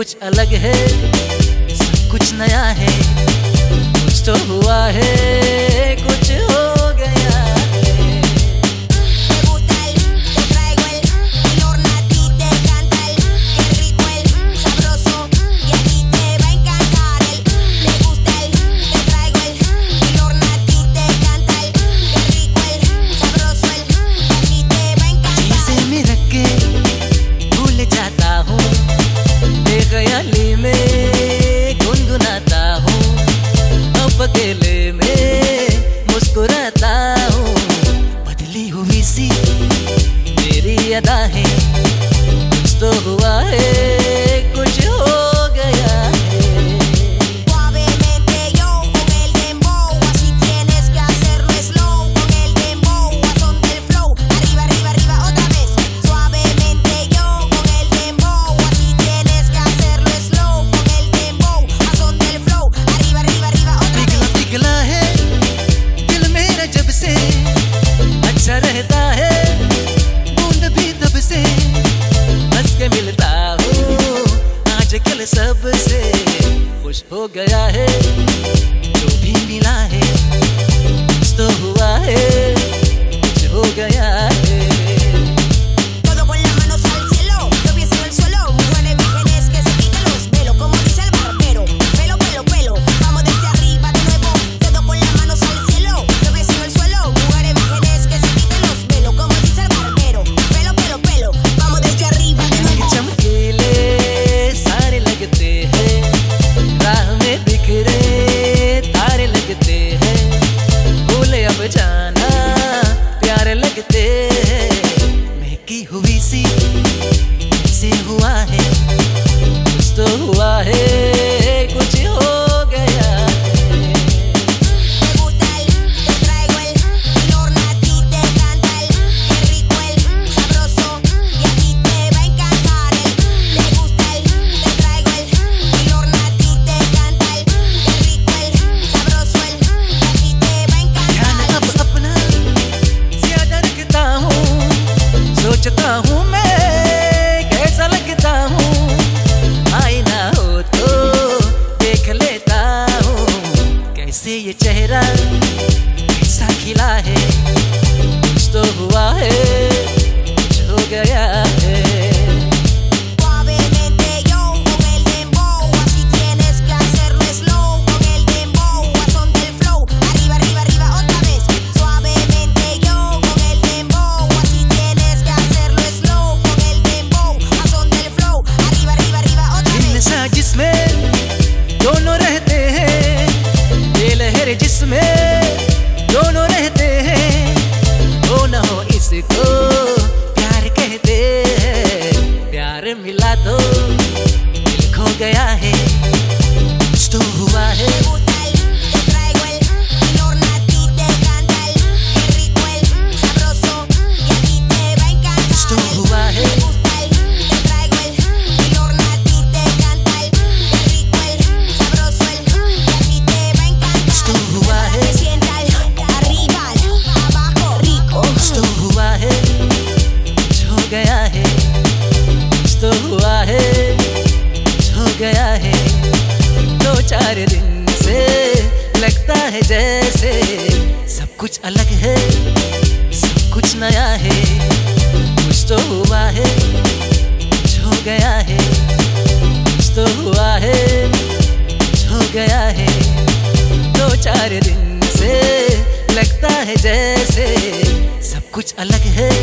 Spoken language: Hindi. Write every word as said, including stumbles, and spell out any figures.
कुछ अलग है, सब कुछ नया है। कुछ तो हुआ है, कुछ हो गया है। चीज़ें में रख के भूल जाता हूँ, बेख्याली में गुनगुनाता हूँ, अब अकेले में मुस्कुराता हूँ। बदली हुई सी मेरी अदाएं, कुछ तो हुआ है, कुछ हो गया है। पिघला है दिल मेरा जब से, अच्छा रहता है बूंद भी तब से। हंस के मिलता हूँ आजकल सबसे, खुश हो गया है जो भी मिला है। कुछ तो हुआ है, कुछ हो गया है। जाना प्यारे लगते हैं, महकी हुई सी कैसे हुआ है। कुछ तो हुआ है, कुछ हो गया है। सोचता हूँ मैं कैसा लगता हूँ, आईना हो तो देख लेता हूँ। कैसे ये चेहरा कैसा खिला है, कुछ तो हुआ है, कुछ हो गया है। जिसमें दोनों रहते हैं, ये लहर जिसमें दोनों रहते हैं। हो न हो इसको प्यार कहते हैं, प्यार मिला तो दिल खो गया है। कुछ तो हुआ है, कुछ तो हुआ है। गया है, कुछ तो हुआ है, कुछ हो गया है। दो चार दिन से लगता है जैसे सब कुछ अलग है, सब कुछ नया है। कुछ तो हुआ है, कुछ हो गया है, कुछ तो हुआ है, कुछ हो गया है। दो चार दिन से लगता है जैसे सब कुछ अलग है,